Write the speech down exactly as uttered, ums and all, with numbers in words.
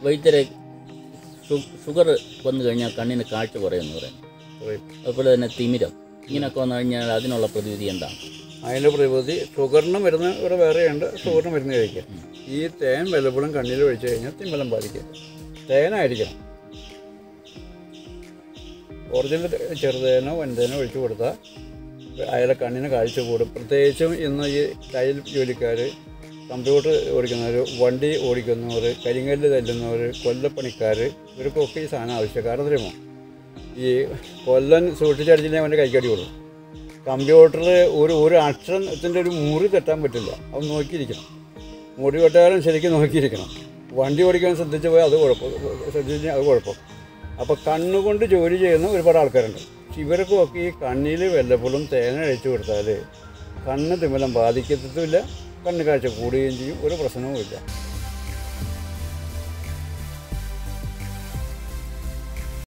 വൈദ്യരെ ഷുഗർ വന്നു കഴിഞ്ഞാൽ കണ്ണിന് കാഴ്ച കുറയുമെന്ന് പറയുന്നു. അതുപോലെ തന്നെ തിമിരം ഇങ്ങനെയൊക്കെ വന്നു കഴിഞ്ഞാൽ അതിനുള്ള പ്രതിവിധി എന്താണ്? അതിൻ്റെ പ്രതിവിധി ഷുഗറിന് മരുന്ന് ഇവിടെ വേറെയുണ്ട്. ഷുഗറിന് മരുന്ന് കഴിക്കുക. ഈ തേൻ വല്ലപ്പോഴും കണ്ണിൽ ഒഴിച്ചു കഴിഞ്ഞാൽ തിമിരം ബാധിക്കുക. തേനായിരിക്കണം. ഒറിജിനൽ ചെറുതേനോ വൻതേനോ ഒഴിച്ചു കൊടുത്താൽ അയാളെ കണ്ണിന് കാഴ്ച കൂടും. പ്രത്യേകിച്ചും ഇന്ന് ഈ ടൈൽ ജോലിക്കാർ, കമ്പ്യൂട്ടർ ഓടിക്കുന്നവർ, വണ്ടി ഓടിക്കുന്നവർ, കരിങ്കല്ല് തല്ലുന്നവർ, കൊല്ലപ്പണിക്കാർ, ഇവർക്കൊക്കെ ഈ സാധനം ആവശ്യം. കാരണം അറിയുമോ, ഈ കൊല്ലൻ സൂക്ഷിച്ചടിച്ചില്ലെങ്കിൽ അവൻ്റെ കൈക്കടി കൊടുക്കും. കമ്പ്യൂട്ടറിൽ ഒരു ഒരു അക്ഷരത്തിൻ്റെ ഒരു മുറി തെറ്റാൻ പറ്റില്ല. അത് നോക്കിയിരിക്കണം. മുറി വെട്ടാനും ശരിക്കും നോക്കിയിരിക്കണം. വണ്ടി ഓടിക്കാൻ ശ്രദ്ധിച്ച് പോയാൽ അത് കുഴപ്പം, ശ്രദ്ധിച്ച് അത് കുഴപ്പം. അപ്പോൾ കണ്ണുകൊണ്ട് ജോലി ചെയ്യുന്ന ഒരുപാട് ആൾക്കാരുണ്ട്. ഇവർക്കൊക്കെ ഈ കണ്ണിൽ വല്ലപ്പോഴും തേങ്ങ അഴിച്ചു കൊടുത്താൽ കണ്ണ് തിമിരം ബാധിക്കത്തുമില്ല, കണ്ണ് കാഴ്ച കൂടുകയും ചെയ്യും, ഒരു പ്രശ്നവുമില്ല.